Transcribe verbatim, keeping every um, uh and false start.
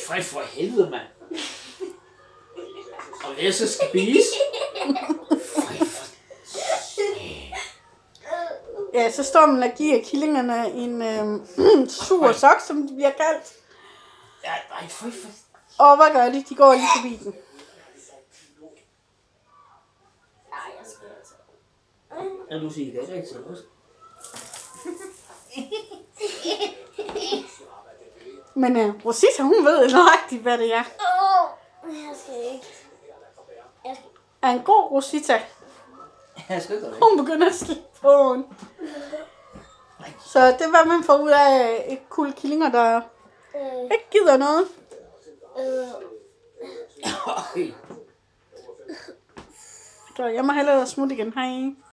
fej for helvede, mand. Og jeg så skal spise. Fej for... Ja, så står man og giver killingerne en øh, sur sok, som de bliver kaldt. Ja, nej, fej for... Og hvad gør de? De går lige forbi den. Ja, du siger det ikke, så også. Men uh, Rosita, hun ved nøjagtigt, hvad det er. Åh, jeg skal ikke. Jeg skal... Er en god Rosita. Jeg skal ikke. Hun begynder at slippe på hende. Så det var man får ud af et kul killinger, der Øh, ikke gider noget. øh, Så jeg må hellere smutte igen. Hej.